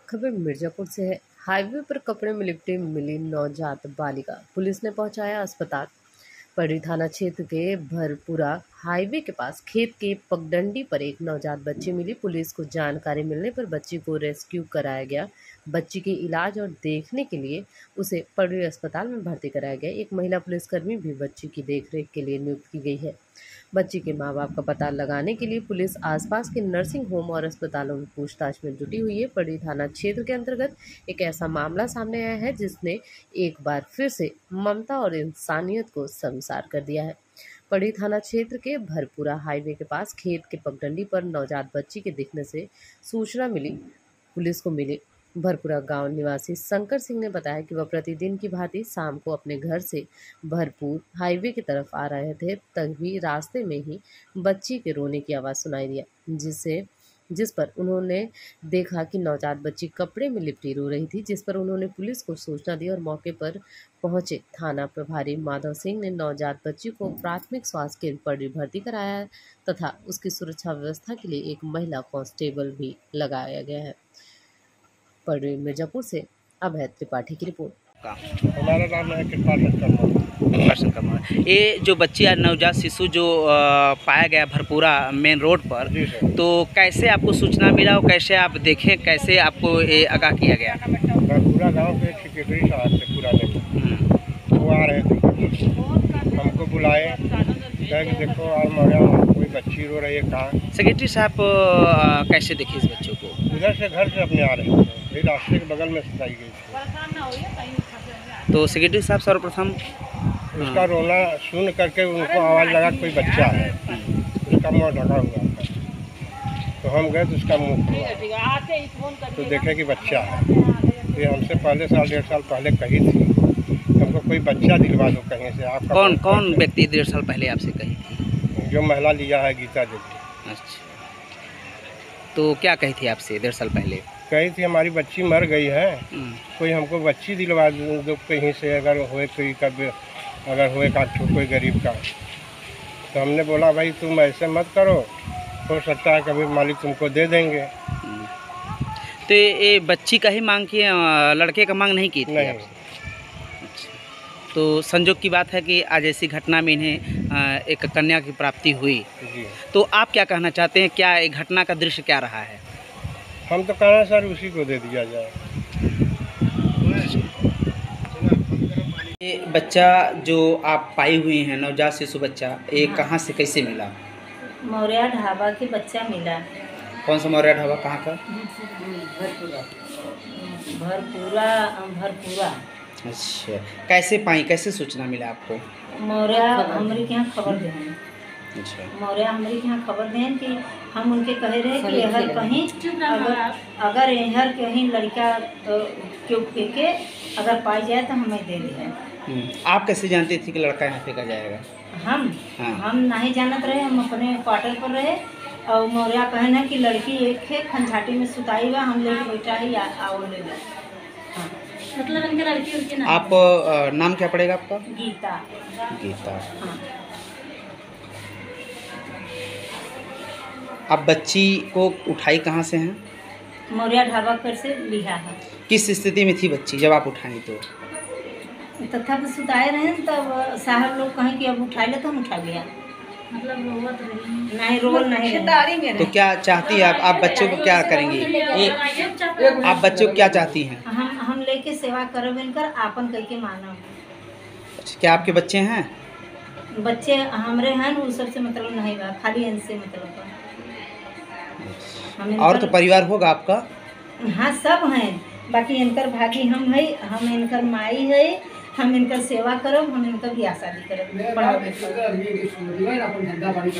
खबर मिर्जापुर से है। हाईवे पर कपड़े में लिपटी मिली नवजात बालिका, पुलिस ने पहुंचाया अस्पताल। पड़ी थाना क्षेत्र के भरपुरा हाईवे के पास खेत के पगडंडी पर एक नवजात बच्ची मिली। पुलिस को जानकारी मिलने पर बच्ची को रेस्क्यू कराया गया। बच्ची के इलाज और देखने के लिए उसे पड़ी अस्पताल में भर्ती कराया गया। एक महिला पुलिसकर्मी भी बच्ची की देखरेख के लिए नियुक्त की गई है। बच्ची के मां बाप का पता लगाने के लिए पुलिस आसपास के नर्सिंग होम और अस्पतालों में पूछताछ में जुटी हुई है। पड़ी थाना क्षेत्र के अंतर्गत एक ऐसा मामला सामने आया है जिसने एक बार फिर से ममता और इंसानियत को शर्मसार कर दिया है। पड़ी थाना क्षेत्र के भरपुरा हाईवे के पास खेत के पगडंडी पर नवजात बच्ची के दिखने से सूचना मिली, पुलिस को मिली। भरपुरा गांव निवासी शंकर सिंह ने बताया कि वह प्रतिदिन की भांति शाम को अपने घर से भरपूर हाईवे की तरफ आ रहे थे, तभी रास्ते में ही बच्ची के रोने की आवाज़ सुनाई दिया, जिस पर उन्होंने देखा कि नवजात बच्ची कपड़े में लिपटी रो रही थी, जिस पर उन्होंने पुलिस को सूचना दी और मौके पर पहुंचे थाना प्रभारी माधव सिंह ने नवजात बच्ची को प्राथमिक स्वास्थ्य केंद्र पर भर्ती कराया है तथा उसकी सुरक्षा व्यवस्था के लिए एक महिला कांस्टेबल भी लगाया गया है। पड़ी मिर्जापुर से अभय त्रिपाठी की रिपोर्ट। हमारा नाम है कृपा शंकर। ये जो बच्ची आज नवजात शिशु जो पाया गया भरपूरा मेन रोड पर, तो कैसे आपको सूचना मिला और कैसे आप देखें, कैसे आपको ये आगाह किया गया? भरपूरा गांव के सेक्रेटरी साहब थे पुराने, वो आ रहे थे, हमको बुलाए, कहे देखो और मौर्या कोई बच्ची रो रही है। कहाँ सेक्रेटरी साहब कैसे देखे इस बच्चों को? उधर से घर से अपने आ रहे थे, रास्ते के बगल में सुनाई गई थी। तो सेक्रेटरी साहब सर्वप्रथम उसका रोना सुन करके उनको आवाज़ लगा कोई बच्चा है, उसका मुँह ढका हुआ था, तो हम गए तो उसका मुँह खुला, तो देखे कि बच्चा है। तो ये हमसे पहले साल 1.5 साल पहले कही थी हमको कोई बच्चा दिलवा दो कहीं से। आप कौन व्यक्ति 1.5 साल पहले आपसे कही थी? जो महिला लिया है गीता देवी। अच्छा, तो क्या कही थी आपसे 1.5 साल पहले? कही थी हमारी बच्ची मर गई है, कोई हमको बच्ची दिलवा दो कहीं से, अगर होए कोई कभी, अगर होए का कोई गरीब का। तो हमने बोला भाई तुम ऐसे मत करो, हो सकता है कभी मालिक तुमको दे देंगे। तो ये बच्ची का ही मांग की, लड़के का मांग नहीं की थी? नहीं। तो संजोग की बात है कि आज ऐसी घटना में इन्हें एक कन्या की प्राप्ति हुई जी। तो तो आप क्या कहना चाहते हैं, क्या एक घटना का दृश्य क्या रहा है? हम तो कहना सर उसी को दे दिया जाए। ये बच्चा जो आप पाई हुई हैं, नवजात शिशु बच्चा, ये कहाँ से कैसे मिला? मौर्या ढाबा के बच्चा मिला। कौन सा मौर्या ढाबा, कहाँ का? भरपूरा। अच्छा, कैसे पाई, कैसे सूचना मिला आपको? मौर्या हमारे के यहाँ खबर दें। अच्छा, मौर्या हमारे के यहाँ खबर दें कि हम उनके कहे रहे कि अगर कहीं अगर यहाँ कहीं लड़का क्यों के अगर पाई जाए तो हमें दे दें। आप कैसे जानते थे कि लड़का यहाँ फेंका जाएगा? हम नहीं जानत रहे, हम अपने क्वार्टर पर रहे और मौर्या कहना कि लड़की एक है खंझाटी में सुताई हुआ, हम लेके बैठा ही आओ ले लो। मतलब इनके लड़की उनके नाम। आप नाम क्या पड़ेगा आपका? गीता। हाँ। आप बच्ची को उठाई कहाँ से हैं? मौर्या ढाबा पर से लिया है। किस स्थिति में थी बच्ची जब आप उठाई? तो तथा तो सुताए रहे तब साहब लोग कहें कि अब उठा ले, तो हम उठा लिया। मतलब रोवत नहीं। तो क्या चाहती है आप बच्चों को क्या करेंगी? आप बच्चों को क्या चाहती हैं? हम लेके सेवा करब इनकर आपन कह के मानब। अच्छा, क्या आपके बच्चे हैं? बच्चे हमरे हैं, वो सबसे मतलब नहीं बा, खाली इनसे मतलब। और तो परिवार होगा आपका? हाँ सब हैं, बाकी इनकर भागी हम है, हम इनकर माई है, हम इनकर सेवा करब, हम इनकर ब्याह शादी करब, पढ़ाओ।